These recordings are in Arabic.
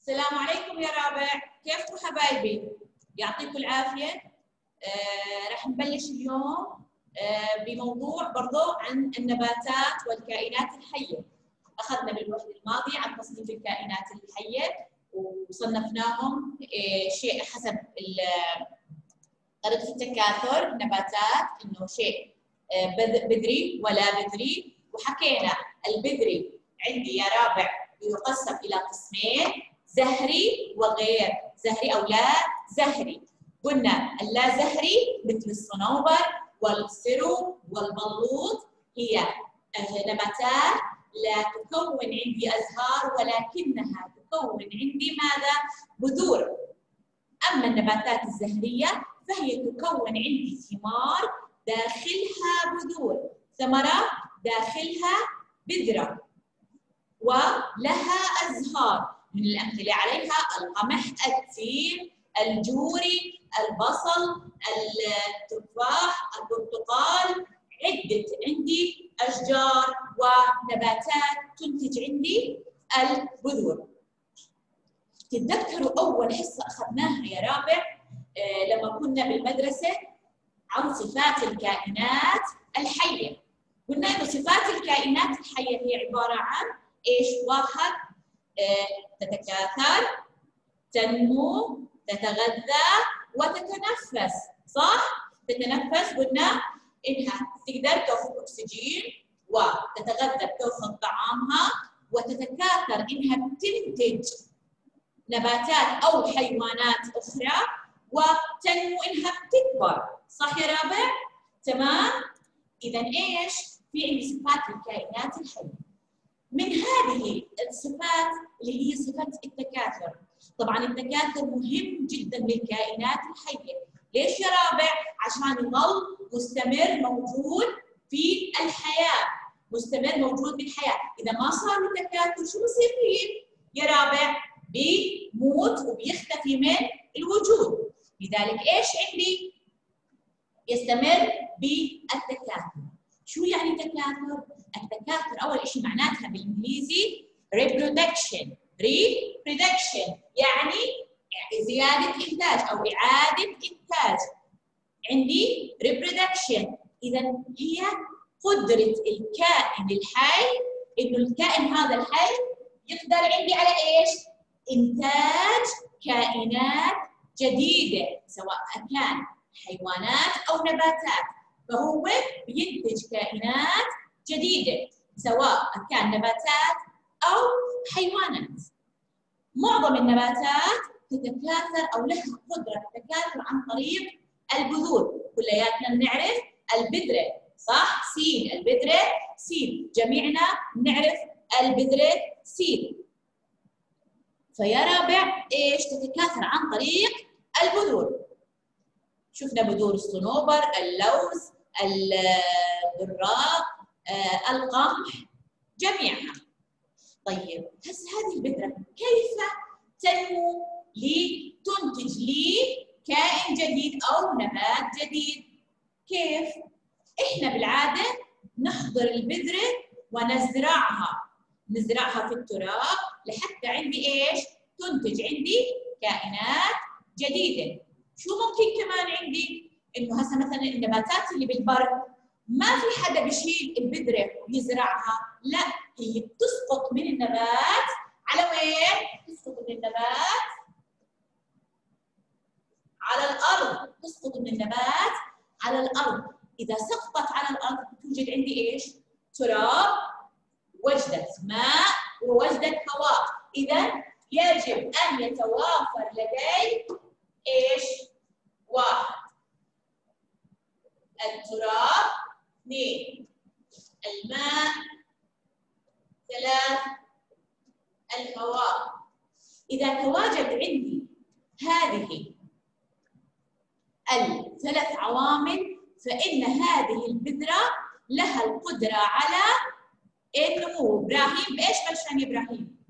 السلام عليكم يا رابع، كيفكم حبايبي؟ يعطيكم العافية. راح نبلش اليوم بموضوع برضو عن النباتات والكائنات الحية. أخذنا بالوحدة الماضية عن تصنيف الكائنات الحية وصنفناهم شيء حسب طريقة التكاثر. النباتات إنه شيء بذري ولا بذري، وحكينا البذري عندي يا رابع يقسم إلى قسمين: زهري وغير زهري أو لا زهري. قلنا اللا زهري مثل الصنوبر والسرو والبلوط هي نباتات لا تكون عندي أزهار ولكنها تكون عندي ماذا؟ بذور. أما النباتات الزهرية فهي تكون عندي ثمار داخلها بذور، ثمرة داخلها بذرة ولها أزهار. من الأمثلة عليها القمح، التين، الجوري، البصل، التفاح، البرتقال. عدة عندي أشجار ونباتات تنتج عندي البذور. تتذكروا أول حصة أخذناها يا رابع لما كنا بالمدرسة عن صفات الكائنات الحية. قلنا إنه صفات الكائنات الحية هي عبارة عن إيش؟ واحد، تتكاثر، تنمو، تتغذى وتتنفس، صح؟ تتنفس قلنا إنها تقدر تأخذ أكسجين وتتغذى بتأخذ طعامها، وتتكاثر إنها تنتج نباتات أو حيوانات أخرى، وتنمو إنها بتكبر، صح يا رابع؟ تمام؟ إذا إيش؟ في عندي صفات الكائنات الحية. من هذه الصفات اللي هي صفة التكاثر. طبعا التكاثر مهم جدا للكائنات الحية. ليش يا رابع؟ عشان يظل مستمر موجود في الحياة، مستمر موجود في الحياة. إذا ما صار له تكاثر شو بصير فيه يا رابع؟ بيموت وبيختفي من الوجود. لذلك ايش عندي؟ يستمر بالتكاثر. شو يعني تكاثر؟ التكاثر أول شيء معناتها بالإنجليزي reproduction. reproduction يعني زيادة إنتاج أو إعادة إنتاج. عندي reproduction. إذا هي قدرة الكائن الحي إنه الكائن هذا الحي يقدر عندي على إيش؟ إنتاج كائنات جديدة، سواء كان حيوانات أو نباتات، فهو بينتج كائنات جديدة سواء كان نباتات أو حيوانات. معظم النباتات تتكاثر أو لها قدرة التكاثر عن طريق البذور. كلياتنا بنعرف البذرة، صح؟ سين، البذرة سين، جميعنا بنعرف البذرة سين. فيا رابع ايش؟ تتكاثر عن طريق البذور. شفنا بذور الصنوبر، اللوز، البراق، القمح، جميعها. طيب هسه هذه البذرة كيف تنمو لتنتج لي كائن جديد أو نبات جديد؟ كيف؟ إحنا بالعادة نحضر البذرة ونزرعها، نزرعها في التراب لحتى عندي إيش؟ تنتج عندي كائنات جديدة. شو ممكن كمان عندي؟ إنه هسه مثلا النباتات اللي بالبر ما في حدا بيشيل البذرة ويزرعها، لا، هي بتسقط من النبات على وين؟ تسقط من النبات على الأرض، تسقط من النبات على الأرض. إذا سقطت على الأرض توجد عندي إيش؟ تراب، وجدت ماء ووجدت هواء. إذا يجب أن يتوافر لدي إيش؟ واحد، التراب، اثنين، الماء، ثلاث، الهواء. إذا تواجد عندي هذه الثلاث عوامل فإن هذه البذرة لها القدرة على النمو. إبراهيم بإيش بلشان إبراهيم؟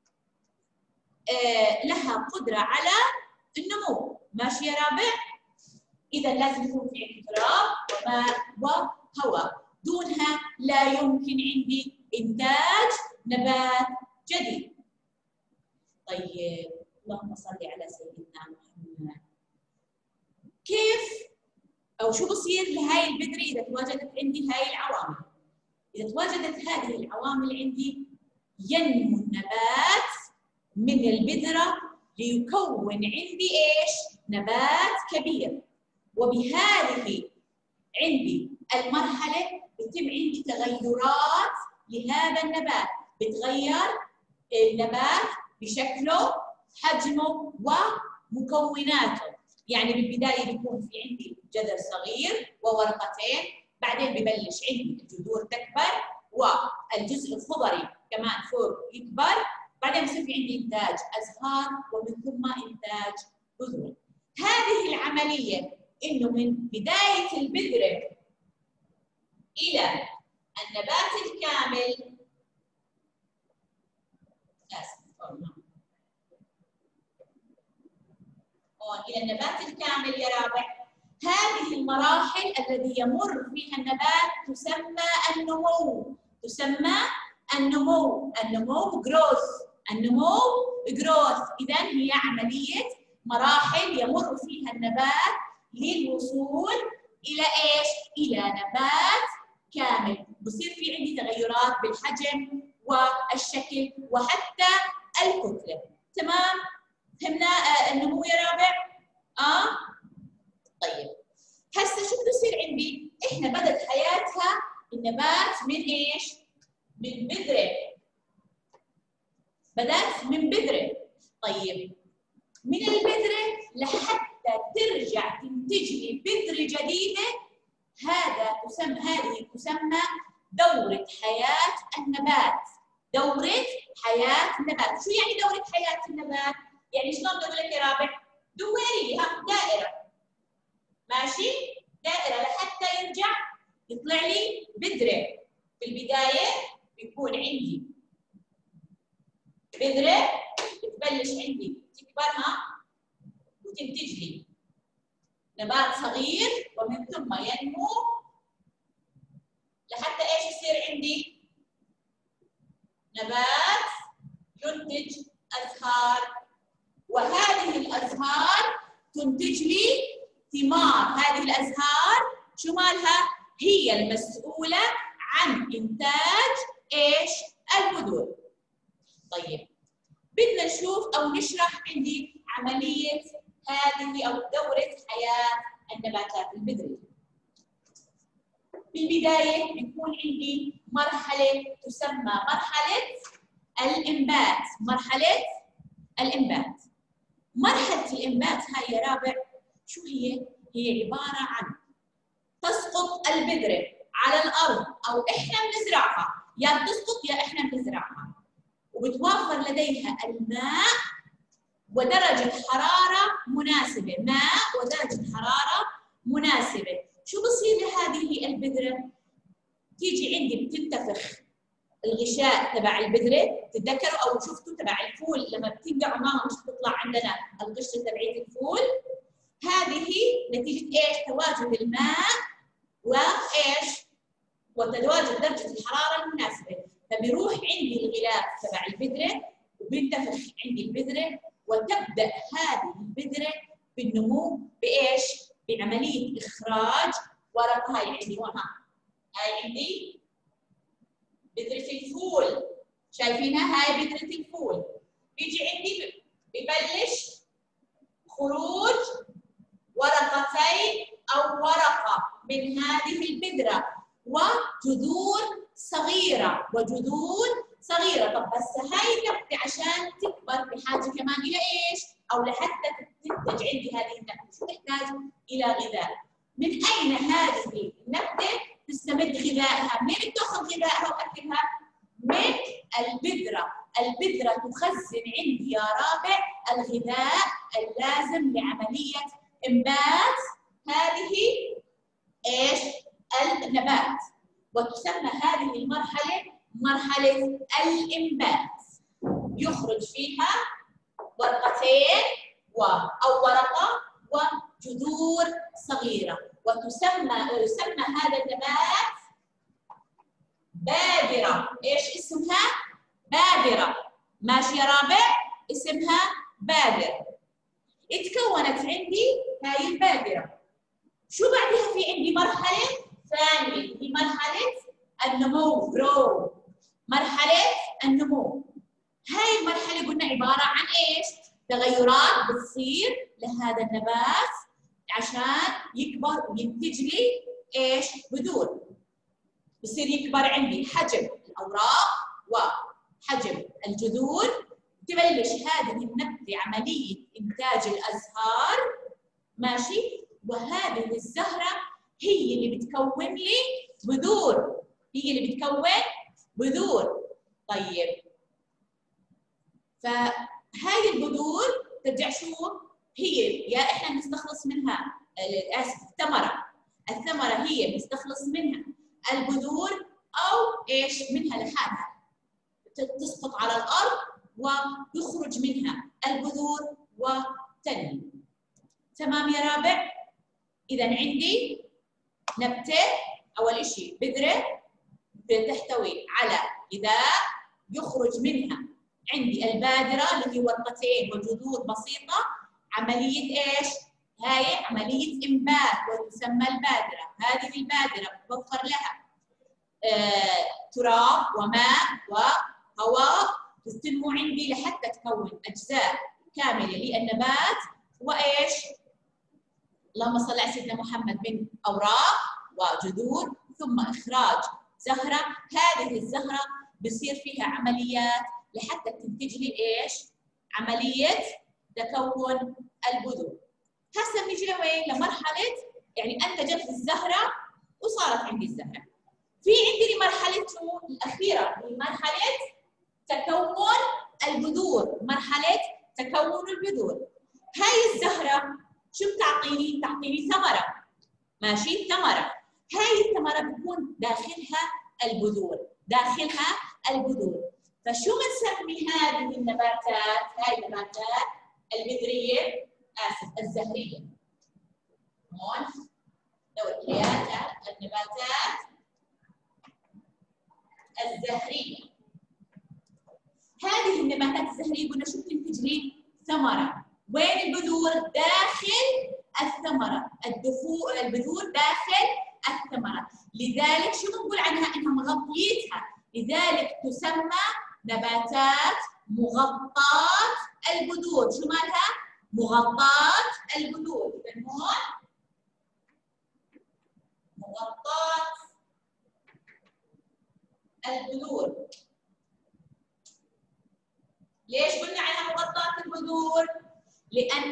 لها قدرة على النمو، ماشي يا رابع؟ إذا لازم يكون في عندي تراب وماء وهواء، دونها لا يمكن عندي إنتاج نبات جديد. طيب اللهم صل على سيدنا محمد. كيف او شو بصير لهاي البذره اذا تواجدت عندي هاي العوامل؟ اذا تواجدت هذه العوامل عندي ينمو النبات من البذره ليكون عندي ايش؟ نبات كبير. وبهذه عندي المرحله بتم عندي تغيرات لهذا النبات، بتغير النبات بشكله، حجمه ومكوناته. يعني بالبدايه بيكون في عندي جذر صغير وورقتين، بعدين ببلش عندي الجذور تكبر والجزء الخضري كمان فوق يكبر، بعدين بصير في عندي انتاج ازهار ومن ثم انتاج بذور. هذه العمليه انه من بدايه البذره الى النبات الكامل، إلى النبات الكامل يا رابع، هذه المراحل الذي يمر فيها النبات تسمى النمو. تسمى النمو، النمو جروث، النمو جروث. إذا هي عملية مراحل يمر فيها النبات للوصول إلى إيش؟ إلى نبات كامل. بصير في عندي تغيرات بالحجم والشكل وحتى الكتلة. تمام؟ فهمنا النمو يا رابع؟ طيب هسه شو بده يصير عندي؟ احنا بدت حياتها النبات من ايش؟ من بذرة. بدت من بذرة. طيب من البذرة لحتى ترجع تنتج لي بذرة جديدة، هذه تسمى دورة حياة النبات. دورة حياة النبات. شو يعني دورة حياة النبات؟ يعني شلون بدي اقول لك يا رابع؟ دوري دائرة. ماشي؟ دائرة لحتى يرجع يطلع لي بذرة. في البداية بيكون عندي بذرة بتبلش عندي تكبرها وتنتج لي نبات صغير ومن ثم ينمو لحتى ايش يصير عندي؟ نبات ينتج أزهار، وهذه الأزهار تنتج لي ثمار. هذه الأزهار شو مالها؟ هي المسؤولة عن إنتاج إيش؟ البذور. طيب بدنا نشوف أو نشرح عندي عملية هذه أو دورة حياة النباتات البذرية. بالبداية بيكون عندي مرحلة تسمى مرحلة الإنبات. مرحلة الإنبات. مرحلة الإنبات هاي يا رابع شو هي؟ هي عبارة عن تسقط البذرة على الأرض أو إحنا بنزرعها، يا بتسقط يا إحنا بنزرعها، وبتوفر لديها الماء ودرجة حرارة مناسبة. ماء ودرجة حرارة مناسبة. شو بصير لهذه البذرة؟ تيجي عندي بتنتفخ الغشاء تبع البذرة. تتذكروا أو شفتوا تبع الفول لما بتنقعوا معه مش بتطلع عندنا القشرة تبعية الفول؟ هذه نتيجة إيش؟ تواجد الماء وإيش؟ وتواجد درجة الحرارة المناسبة، فبيروح عندي الغلاف تبع البذرة وبينتفخ عندي البذرة، وتبدأ هذه البذرة بالنمو بإيش؟ بعملية إخراج ورقة. هاي عندي وها، هاي عندي بذرة الفول، شايفينها؟ هاي بذرة الفول. بيجي عندي ببلش خروج ورقتين أو ورقة من هذه البذرة وجذور صغيرة طب بس هاي النبتة عشان تكبر بحاجة كمان إلى إيش؟ أو لحتى تنتج عندي هذه النبتة شو تحتاج؟ إلى غذاء. من أين هذه النبتة تستمد غذائها؟ منين بتاخذ غذائها وأكلها؟ من البذرة. البذرة تخزن عندي يا رابع الغذاء اللازم لعملية إنبات هذه إيش؟ النبات. وتسمى هذه المرحلة مرحلة الإنبات. يخرج فيها ورقتين أو ورقة وجذور صغيرة، ويسمى هذا النبات بادرة. إيش اسمها؟ بادرة. ماشي يا رابع؟ اسمها بادرة. اتكونت عندي هاي البادرة. شو بعدها في عندي مرحلة ثانية، هي مرحلة النمو، جرو. مرحلة النمو. هاي المرحلة قلنا عبارة عن ايش؟ تغيرات بتصير لهذا النبات عشان يكبر وينتج لي ايش؟ بذور. بصير يكبر عندي حجم الأوراق وحجم الجذور. تبلش هذه النبتة عملية إنتاج الأزهار، ماشي؟ وهذه الزهرة هي اللي بتكون لي بذور، هي اللي بتكون بذور. طيب، فهاي البذور ترجع شو؟ هي يا احنا بنستخلص منها الثمرة. الثمرة هي بنستخلص منها البذور أو ايش؟ منها لحالها تسقط على الأرض ويخرج منها البذور وتنمو. تمام يا رابع؟ إذا عندي نبتة، أول شيء بذرة تحتوي على غذاء، يخرج منها عندي البادرة اللي هي ورقتين وجذور بسيطة. عملية ايش؟ هاي عملية إنبات وتسمى البادرة. هذه البادرة بتوفر لها تراب وماء وهواء، تنمو عندي لحتى تكون أجزاء كاملة للنبات. وإيش؟ اللهم صل على سيدنا محمد، من أوراق وجذور ثم إخراج زهرة. هذه الزهرة بصير فيها عمليات لحتى تنتج لي إيش؟ عملية تكون البذور. هسه بنيجي لوين؟ لمرحلة يعني أنتجت الزهرة وصارت عندي الزهرة. في عندي مرحلة الأخيرة، هي مرحلة تكون البذور، مرحلة تكون البذور. هاي الزهرة شو بتعطيني؟ بتعطيني ثمرة، ماشي؟ ثمرة. هاي الثمرة بتكون داخلها البذور، داخلها البذور. فشو بنسمي هذه النباتات؟ هاي النباتات البذرية، الزهرية. هون دور حياتها النباتات الزهرية. هذه النباتات الزهرية قلنا شو بتنتج لي؟ ثمرة. وين البذور؟ داخل الثمرة. البذور داخل الثمرة. لذلك شو بنقول عنها؟ انها مغطيتها، لذلك تسمى نباتات مغطاة البذور. شو مالها؟ مغطاة البذور. إذا هون مغطاة البذور. ليش قلنا عنها مغطاة البذور؟ لأن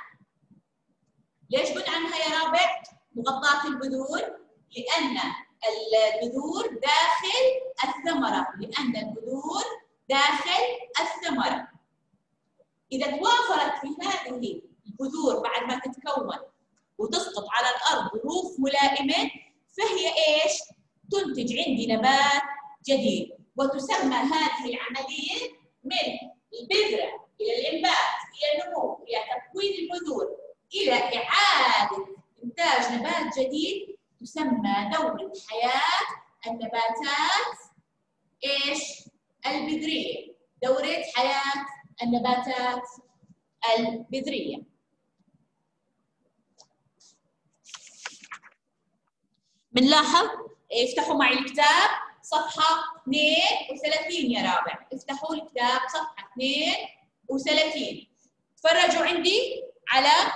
ليش قلنا عنها يا رابع مغطاة البذور؟ لأن البذور داخل الثمرة، لأن البذور داخل الثمرة. إذا توافرت في هذه البذور بعد ما تتكون وتسقط على الأرض ظروف ملائمة، فهي إيش؟ تنتج عندي نبات جديد. وتسمى هذه العملية من البذرة إلى الإنبات إلى النمو إلى تكوين البذور إلى إعادة إنتاج نبات جديد، تسمى دورة حياة النباتات إيش؟ البذرية. دورة حياة النباتات البذرية. بنلاحظ، افتحوا معي الكتاب صفحة 32 يا رابع، افتحوا الكتاب صفحة 32. تفرجوا عندي على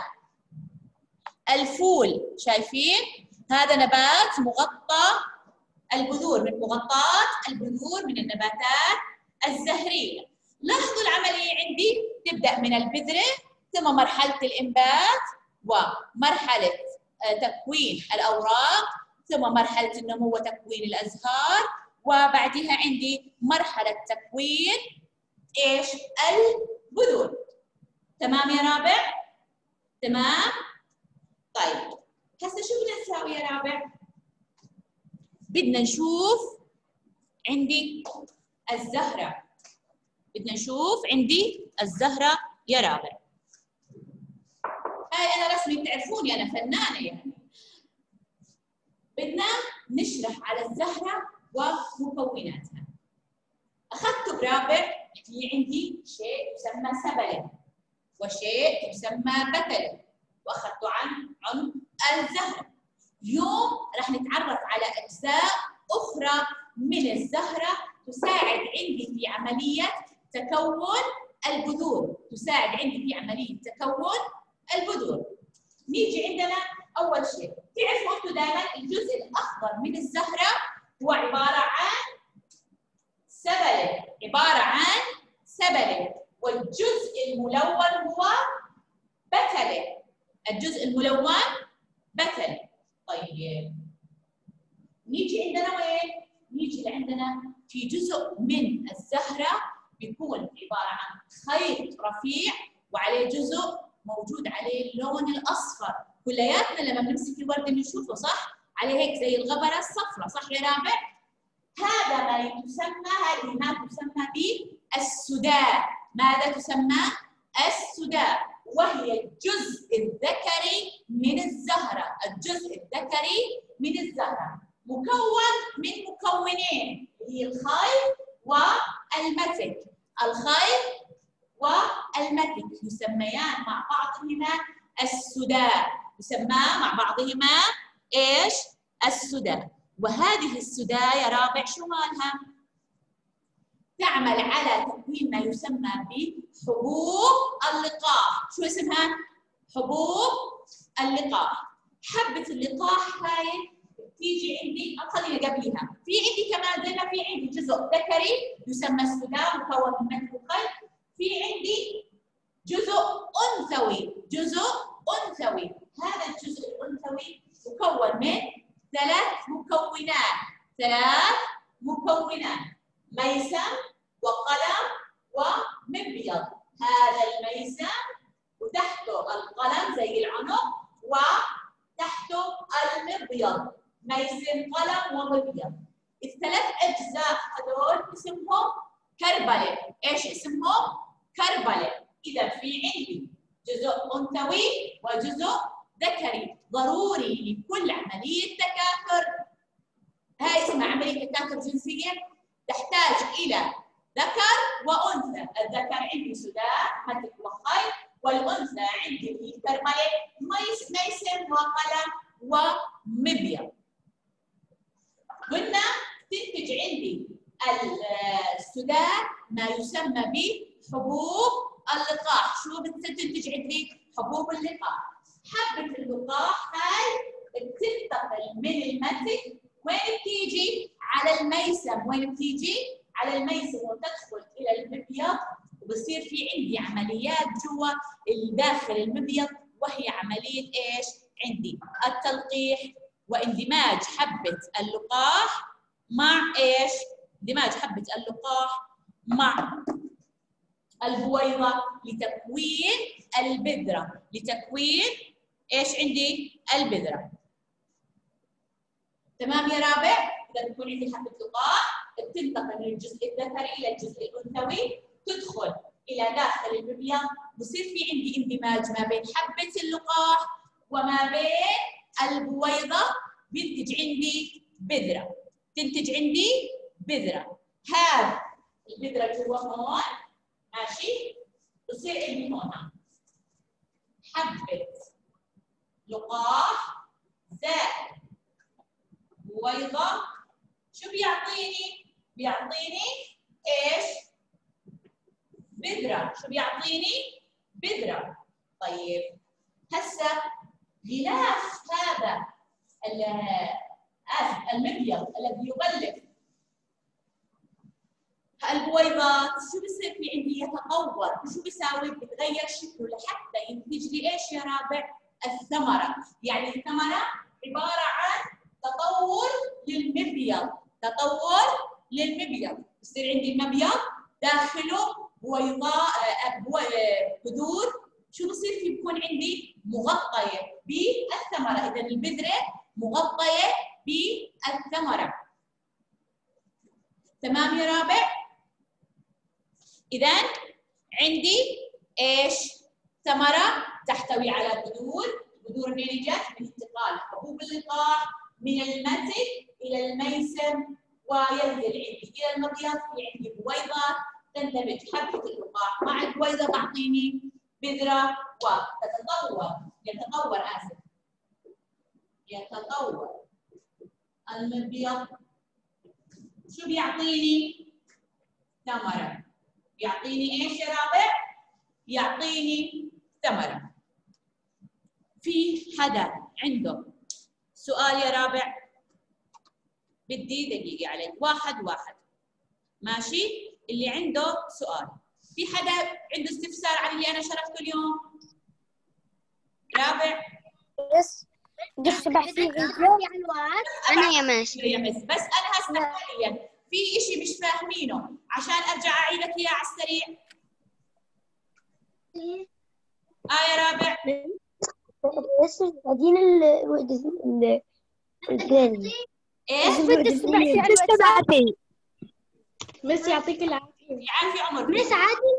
الفول، شايفين؟ هذا نبات مغطى البذور، من مغطاة البذور من النباتات الزهرية. لاحظوا العملية عندي تبدأ من البذرة ثم مرحلة الإنبات ومرحلة تكوين الأوراق ثم مرحلة النمو وتكوين الأزهار، وبعدها عندي مرحلة تكوين إيش؟ البذور. تمام يا رابع؟ تمام؟ طيب هسه شو بدنا نساوي يا رابع؟ بدنا نشوف عندي الزهرة، بدنا نشوف عندي الزهرة يا رابع. هاي أنا رسمي بتعرفوني أنا فنانة يعني. بدنا نشرح على الزهرة ومكوناتها. أخذتوا برابع في عندي شيء يسمى سبله وشيء يسمى بتله، واخذته عن عنق الزهره. اليوم راح نتعرف على اجزاء اخرى من الزهره تساعد عندي في عمليه تكون البذور، تساعد عندي في عمليه تكون البذور. نيجي عندنا اول شيء، تعرفوا انتم دائما الجزء الاخضر من الزهره هو عباره عن سبله، عباره عن سبله، والجزء الملون هو بتله، الجزء الملون بتله. طيب نيجي عندنا وين؟ نيجي لعندنا في جزء من الزهره بيكون عباره عن خيط رفيع وعليه جزء موجود عليه اللون الاصفر، كلياتنا لما بنمسك الورده بنشوفه صح؟ عليه هيك زي الغبره الصفراء، صح يا رابع؟ هذا ما تسمى، هذه ما تسمى بالسداء. ماذا تسمى؟ السداء، وهي الجزء الذكري من الزهره، الجزء الذكري من الزهره مكون من مكونين، هي الخيط والمتك. الخيط والمتك يسميان مع بعضهما السداء، يسمى مع بعضهما ايش؟ السداء. وهذه السداء يا رابع شو مالها؟ تعمل على تكوين ما يسمى بحبوب اللقاح. شو اسمها؟ حبوب اللقاح. حبة اللقاح هاي تيجي عندي، خلينا قبلها، في عندي كمان زي ما في عندي جزء ذكري يسمى السداء مكون من متك وخيط، في عندي جزء انثوي، جزء انثوي. هذا الجزء الانثوي مكون من ثلاث مكونات، ميسم وقلم ومبيض. هذا الميسم وتحته القلم زي العنق وتحته المبيض، ميسم قلم ومبيض. الثلاث اجزاء هذول اسمهم كربله. ايش اسمهم؟ كربله. اذا في عندي جزء انثوي وجزء ذكري، ضروري لكل عمليه تكاثر، هاي اسمها عمليه تكاثر جنسيه، تحتاج الى ذكر وانثى. الذكر عندي سداء متك وخيط، والانثى عندي في كربله ميسم وقلم ومبيض. قلنا تنتج عندي السداء ما يسمى بحبوب اللقاح. شو بتنتج عندي؟ حبوب اللقاح. حبة اللقاح هاي بتنتقل من المتك، وين بتيجي؟ على الميسم. وين بتيجي؟ على الميسم وتدخل إلى المبيض، وبصير في عندي عمليات جوا داخل المبيض، وهي عملية إيش؟ عندي التلقيح واندماج حبة اللقاح مع إيش؟ اندماج حبة اللقاح مع البويضة لتكوين البذرة، لتكوين ايش عندي؟ البذرة. تمام يا رابع؟ إذا بتكون عندي حبة لقاح بتنتقل من الجزء الذكري إلى الجزء الأنثوي، تدخل إلى داخل المبيض، بصير في عندي اندماج ما بين حبة اللقاح وما بين البويضة، بينتج عندي بذرة، تنتج عندي بذرة. هذه البذرة جوا هون، ماشي؟ بصير عندي هون حبة لقاح زائد بويضة، شو بيعطيني؟ بيعطيني ايش؟ بذرة. شو بيعطيني؟ بذرة. طيب هسه غلاف هذا المبيض الذي يغلف البويضات، شو بصير في عندي؟ يتطور. شو بيساوي؟ بتغير شكله لحتى ينتج لي ايش يا رابع؟ الثمرة. يعني الثمرة عبارة عن تطور للمبيض، تطور للمبيض. بصير عندي المبيض داخله بذور. شو بصير فيه؟ بكون عندي مغطية بالثمرة، إذا البذرة مغطية بالثمرة. تمام يا رابع؟ إذا عندي إيش؟ ثمرة تحتوي على بذور. بذور منين جت؟ من انتقال حبوب اللقاح من المتك إلى الميسم، وينزل عندي إلى المبيض، في عندي بويضات تندمج حبة اللقاح مع البويضة تعطيني بذرة يتطور المبيض. شو بيعطيني؟ ثمرة. يعطيني ايش يا رابع؟ يعطيني ثمرة. في حدا عنده سؤال يا رابع؟ بدي دقيقة عليك، واحد ماشي؟ اللي عنده سؤال. في حدا عنده استفسار عن اللي أنا شرحته اليوم؟ رابع؟ بس تبع في فيديو أنا يا مس بس أنا هسه حاليا في إشي مش فاهمينه عشان أرجع أعيد لك إياه على السريع. يا رابع؟ بس بعدين الثاني إيه؟ مس يعطيك العافية. يعافي عمر. مس عادي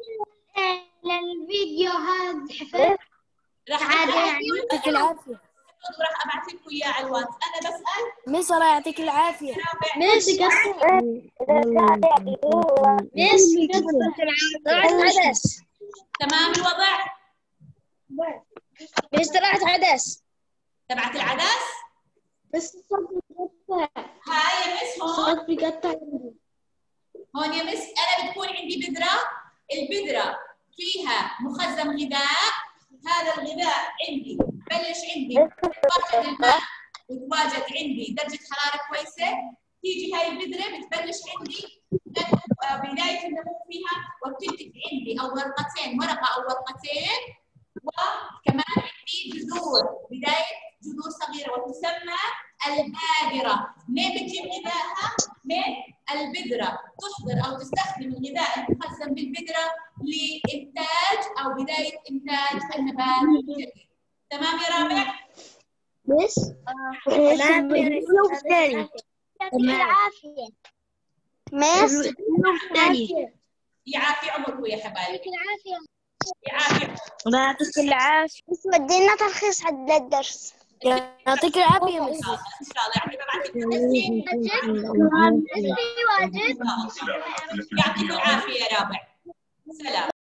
للفيديو هذا حفظ عادي يعني. يعطيك العافية. راح ابعث لكم اياه على الواتس. انا بسال مس الله يعطيك العافية. مس عدس. تمام الوضع؟ مس طلعت عدس. تبعت العدس؟ بس هاي يا مس هون يا مس انا بتكون عندي بذرة، البذرة فيها مخزن غذاء، هذا الغذاء عندي بلش عندي فقد الماء وتواجد عندي درجة حرارة كويسة، تيجي هاي البذرة بتبلش عندي بداية النمو فيها وبتنتج عندي ورقة أو ورقتين، وكمان عندي جذور، بداية جذور صغيرة وتسمى البادرة. منين بتجيب غذائها؟ من البذرة. تحضر أو تستخدم الغذاء المخزن بالبذرة لإنتاج أو بداية إنتاج النبات الجديد. تمام يا رابع؟ بس تمام يا العافية. مس يعافي عمركم يا حبايبي. العافية. يعافي عمركم. الله يعطيك العافية. بس ودينا تلخيص حد الدرس. يعطيك العافية مس. إن شاء الله يعني ببعث لكم تسجيل. واجب. يعطيكم العافية يا رابع. سلام.